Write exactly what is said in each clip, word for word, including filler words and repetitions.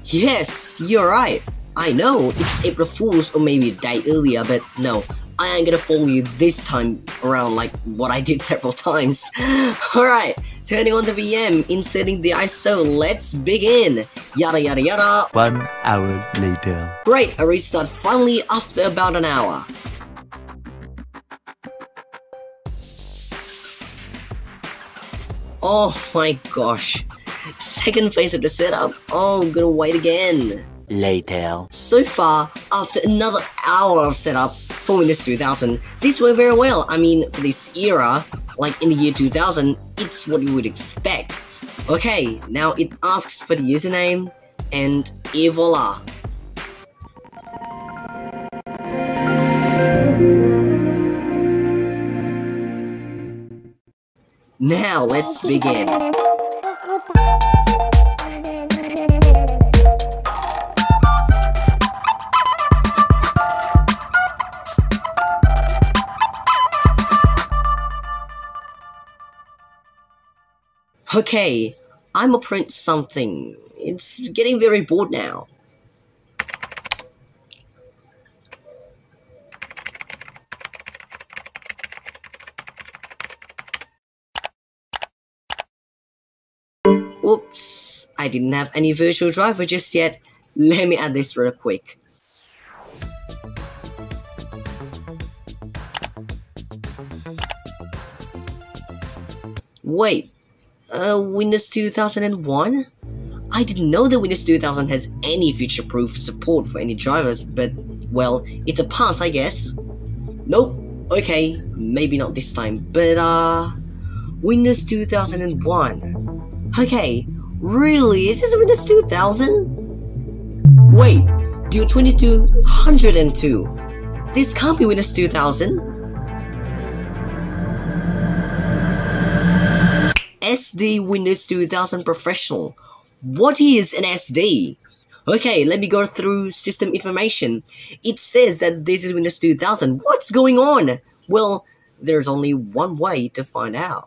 Yes, you're right. I know, it's April Fool's or maybe a day earlier, but no, I ain't gonna fool you this time around like what I did several times. Alright, turning on the V M, inserting the I S O, let's begin! Yada yada yada. One hour later. Great, a restart finally after about an hour. Oh my gosh. Second phase of the setup. Oh, gonna wait again. Later. So far, after another hour of setup for Windows two thousand, this went very well. I mean, for this era, like in the year two thousand, it's what you would expect. Okay, now it asks for the username, and et voila. Now let's begin. Okay, I'ma print something. It's getting very bored now. Oops, I didn't have any virtual driver just yet. Let me add this real quick. Wait, uh, Windows two thousand one? I didn't know that Windows two thousand has any future-proof support for any drivers, but, well, it's a pass, I guess. Nope, okay, maybe not this time, but, uh, Windows two thousand one. Okay, really, is this Windows two thousand? Wait, build twenty-two oh two. This can't be Windows two thousand. S D Windows two thousand Professional. What is an S D? Okay, let me go through system information. It says that this is Windows two thousand. What's going on? Well, there's only one way to find out.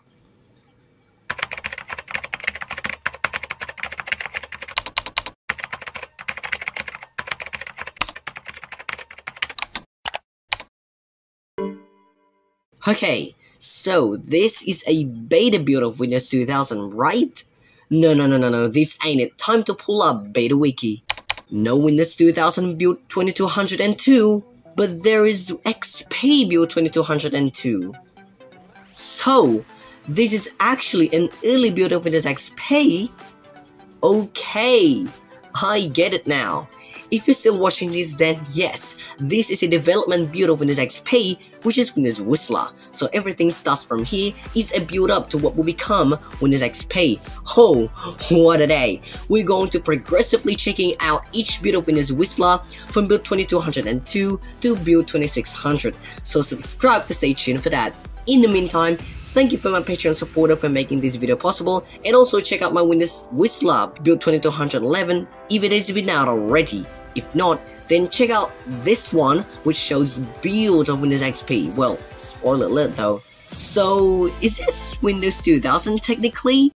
Okay, so this is a beta build of Windows two thousand, right? No, no, no, no, no, this ain't it. Time to pull up Beta Wiki. No Windows two thousand build twenty-two oh two, but there is X P build twenty-two oh two. So, this is actually an early build of Windows X P? Okay, I get it now. If you're still watching this, then yes, this is a development build of Windows X P, which is Windows Whistler. So everything starts from here is a build up to what will become Windows X P. Oh, what a day! We're going to progressively checking out each build of Windows Whistler from build twenty-two oh two to build twenty-six hundred. So subscribe to stay tuned for that. In the meantime, thank you for my Patreon supporter for making this video possible, and also check out my Windows Whistler build twenty-two eleven if it has been out already. If not, then check out this one which shows builds of Windows X P. Well, spoiler alert though. So, is this Windows two thousand technically?